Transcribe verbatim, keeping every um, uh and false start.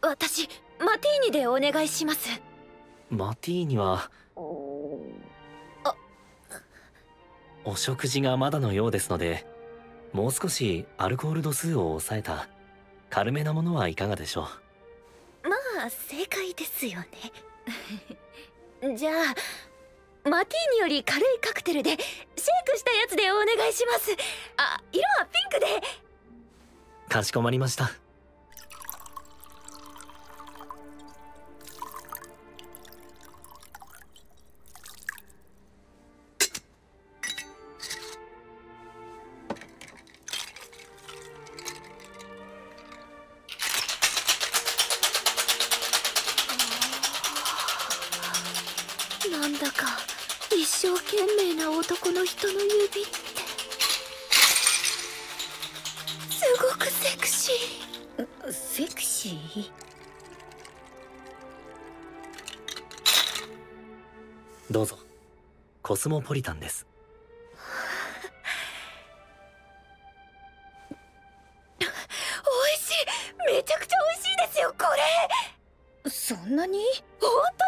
私マティーニでお願いします。 マティーニはあ、 お食事がまだのようですので、もう少しアルコール度数を抑えた軽めなものはいかがでしょまあ正解ですよね。じゃあマティーニより軽いカクテルでシェイクしたやつでお願いします。あ、色はピンクで。 う。かしこまりました。 なんだか一生懸命な男の人の指ってすごくセクシー。セクシー？ どうぞ。コスモポリタンです。 美味しい。めちゃくちゃ美味しいですよこれ。そんなに？本当